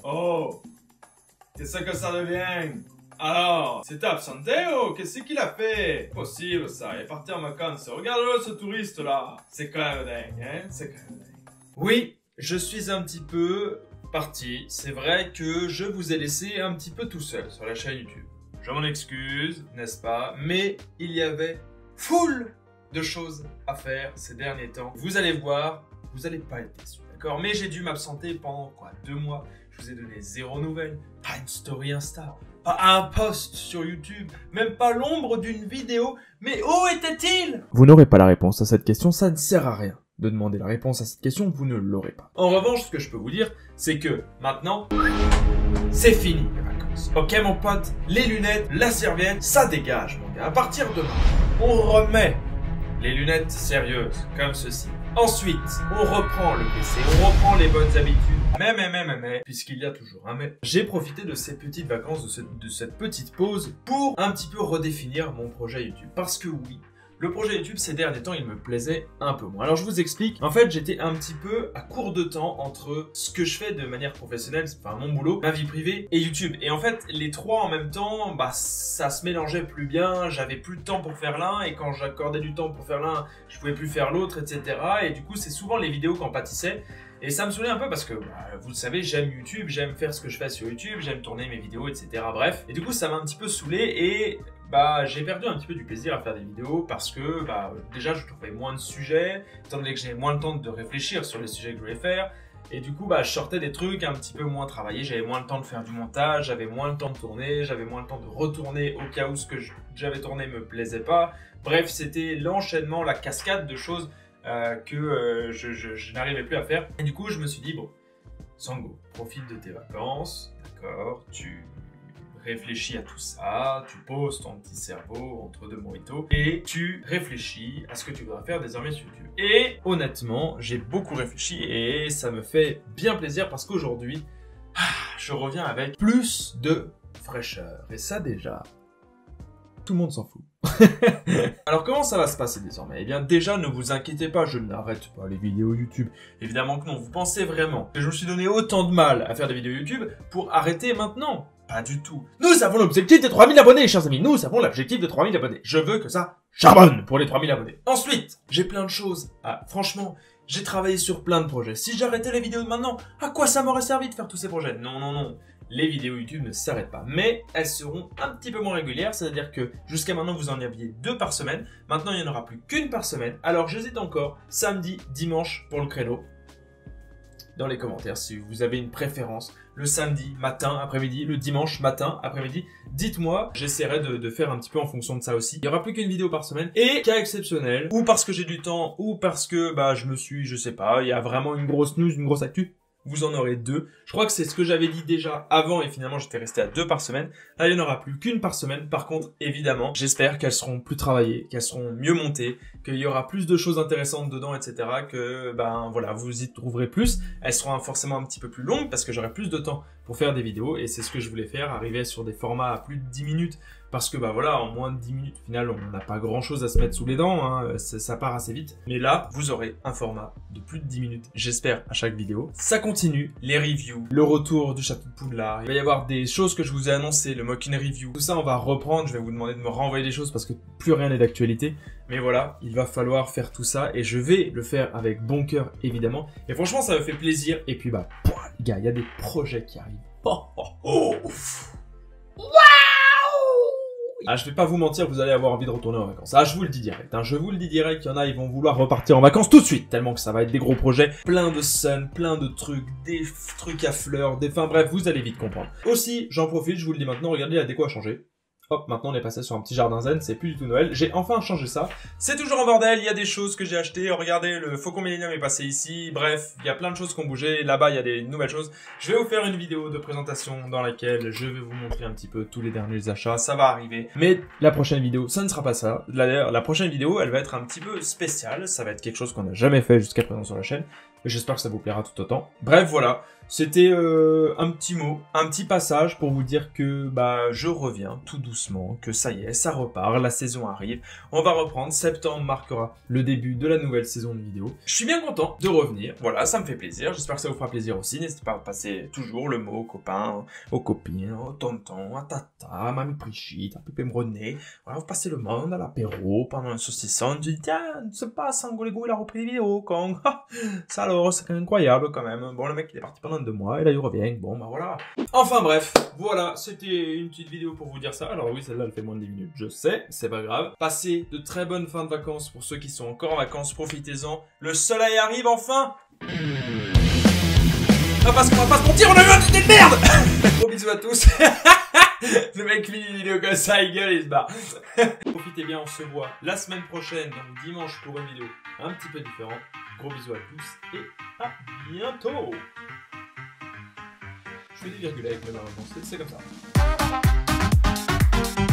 Oh, qu'est-ce que ça devient? Alors, c'était absenté ou qu'est-ce qu'il a fait? Possible ça, il est parti en vacances. Regarde-le ce touriste là. C'est quand même dingue, hein? C'est quand même dingue. Oui, je suis un petit peu parti. C'est vrai que je vous ai laissé un petit peu tout seul sur la chaîne YouTube. Je m'en excuse, n'est-ce pas? Mais il y avait full de choses à faire ces derniers temps. Vous allez voir, vous n'allez pas être déçus, d'accord? Mais j'ai dû m'absenter pendant quoi? 2 mois. Je vous ai donné 0 nouvelles, pas une story Insta, pas un post sur YouTube, même pas l'ombre d'une vidéo. Mais où était-il? Vous n'aurez pas la réponse à cette question, ça ne sert à rien de demander la réponse à cette question, vous ne l'aurez pas. En revanche, ce que je peux vous dire, c'est que maintenant, c'est fini les vacances. Ok mon pote, les lunettes, la serviette, ça dégage mon gars. À partir de demain, on remet les lunettes sérieuses, comme ceci. Ensuite, on reprend le PC, on reprend les bonnes habitudes. Mais, puisqu'il y a toujours un mais, j'ai profité de ces petites vacances, de cette petite pause, pour un petit peu redéfinir mon projet YouTube. Parce que oui, le projet YouTube, ces derniers temps, il me plaisait un peu moins. Alors, je vous explique. En fait, j'étais un petit peu à court de temps entre ce que je fais de manière professionnelle, enfin mon boulot, ma vie privée et YouTube. Et en fait, les trois en même temps, bah, ça se mélangeait plus bien. J'avais plus de temps pour faire l'un. Et quand j'accordais du temps pour faire l'un, je pouvais plus faire l'autre, etc. Et du coup, c'est souvent les vidéos qui en pâtissaient. Et ça me saoulait un peu parce que, bah, vous le savez, j'aime YouTube, j'aime faire ce que je fais sur YouTube, j'aime tourner mes vidéos, etc. Bref. Et du coup, ça m'a un petit peu saoulé et bah, j'ai perdu un petit peu du plaisir à faire des vidéos parce que, bah, déjà, je trouvais moins de sujets, étant donné que j'avais moins le temps de réfléchir sur les sujets que je voulais faire. Et du coup, bah, je sortais des trucs un petit peu moins travaillés, j'avais moins le temps de faire du montage, j'avais moins le temps de tourner, j'avais moins le temps de retourner au cas où ce que j'avais tourné me plaisait pas. Bref, c'était l'enchaînement, la cascade de choses que je n'arrivais plus à faire. Et du coup, je me suis dit, bon, Sango, profite de tes vacances, d'accord, tu réfléchis à tout ça, tu poses ton petit cerveau entre deux mojitos et tu réfléchis à ce que tu voudras faire désormais sur YouTube. Et honnêtement, j'ai beaucoup réfléchi et ça me fait bien plaisir parce qu'aujourd'hui, je reviens avec plus de fraîcheur. Et ça déjà, tout le monde s'en fout. Alors comment ça va se passer désormais? Eh bien déjà ne vous inquiétez pas, je n'arrête pas les vidéos YouTube. Évidemment que non, vous pensez vraiment que je me suis donné autant de mal à faire des vidéos YouTube pour arrêter maintenant? Pas du tout. Nous avons l'objectif des 3000 abonnés, chers amis. Nous avons l'objectif de 3000 abonnés. Je veux que ça charbonne pour les 3000 abonnés. Ensuite, j'ai plein de choses. Franchement, j'ai travaillé sur plein de projets. Si j'arrêtais les vidéos de maintenant, à quoi ça m'aurait servi de faire tous ces projets? Non, non, non. Les vidéos YouTube ne s'arrêtent pas. Mais elles seront un petit peu moins régulières. C'est-à-dire que jusqu'à maintenant, vous en aviez 2 par semaine. Maintenant, il n'y en aura plus qu'une par semaine. Alors, j'hésite encore. Samedi, dimanche pour le créneau. Dans les commentaires, si vous avez une préférence, le samedi matin, après-midi, le dimanche matin, après-midi, dites-moi, j'essaierai de faire un petit peu en fonction de ça aussi. Il n'y aura plus qu'une vidéo par semaine, et cas exceptionnel, ou parce que j'ai du temps, ou parce que, bah, je sais pas, il y a vraiment une grosse news, une grosse actu, vous en aurez 2. Je crois que c'est ce que j'avais dit déjà avant et finalement j'étais resté à 2 par semaine. Là, il n'y en aura plus qu'une par semaine. Par contre, évidemment, j'espère qu'elles seront plus travaillées, qu'elles seront mieux montées, qu'il y aura plus de choses intéressantes dedans, etc. Que, ben voilà, vous y trouverez plus. Elles seront forcément un petit peu plus longues parce que j'aurai plus de temps pour faire des vidéos et c'est ce que je voulais faire, arriver sur des formats à plus de 10 minutes. Parce que bah voilà, en moins de 10 minutes, au final, on n'a pas grand chose à se mettre sous les dents, hein, ça part assez vite. Mais là, vous aurez un format de plus de 10 minutes, j'espère, à chaque vidéo. Ça continue, les reviews, le retour du château de Poudlard. Il va y avoir des choses que je vous ai annoncées, le mock-in review. Tout ça, on va reprendre, je vais vous demander de me renvoyer des choses parce que plus rien n'est d'actualité. Mais voilà, il va falloir faire tout ça et je vais le faire avec bon cœur, évidemment. Et franchement, ça me fait plaisir. Et puis bah, les gars, il y a des projets qui arrivent. Ah, je vais pas vous mentir, vous allez avoir envie de retourner en vacances. Ah, je vous le dis direct, hein, je vous le dis direct, il y en a, ils vont vouloir repartir en vacances tout de suite, tellement que ça va être des gros projets, plein de sun, plein de trucs, des trucs à fleurs, enfin bref, vous allez vite comprendre. Aussi, j'en profite, je vous le dis maintenant, regardez, la déco a changé. Hop, maintenant on est passé sur un petit jardin zen, c'est plus du tout Noël. J'ai enfin changé ça. C'est toujours en bordel, il y a des choses que j'ai achetées. Regardez, le Faucon Millenium est passé ici. Bref, il y a plein de choses qui ont bougé. Là-bas, il y a des nouvelles choses. Je vais vous faire une vidéo de présentation dans laquelle je vais vous montrer un petit peu tous les derniers achats. Ça va arriver. Mais la prochaine vidéo, ça ne sera pas ça. D'ailleurs, la prochaine vidéo, elle va être un petit peu spéciale. Ça va être quelque chose qu'on n'a jamais fait jusqu'à présent sur la chaîne. J'espère que ça vous plaira tout autant. Bref, voilà. C'était un petit mot, un petit passage pour vous dire que je reviens tout doucement, que ça y est, ça repart, la saison arrive. On va reprendre, septembre marquera le début de la nouvelle saison de vidéos. Je suis bien content de revenir, voilà, ça me fait plaisir. J'espère que ça vous fera plaisir aussi. N'hésitez pas à passer toujours le mot aux copains, aux copines, aux tontons, à tata, à mamie Brigitte, à Pépé René. Voilà, vous passez le monde à l'apéro, pendant un saucisson, tu dis tiens, ne sais pas, Sangolego il a repris des vidéos, con. Ça alors, c'est incroyable quand même. Bon, le mec il est parti pendant 2 mois, et là il revient, bon voilà. Enfin bref, voilà, c'était une petite vidéo pour vous dire ça. Alors oui, celle-là elle fait moins de 10 minutes, je sais, c'est pas grave. Passez de très bonnes fins de vacances pour ceux qui sont encore en vacances, profitez-en. Le soleil arrive enfin. Ah parce qu'on va pas se mentir, on a eu un idée de merde. Gros bisous à tous. Le mec finit une vidéo comme ça, il gueule et il se barre. Profitez bien, on se voit la semaine prochaine, donc dimanche pour une vidéo un petit peu différente. Gros bisous à tous et à bientôt. Je fais des virgules avec mes mains, c'est comme ça.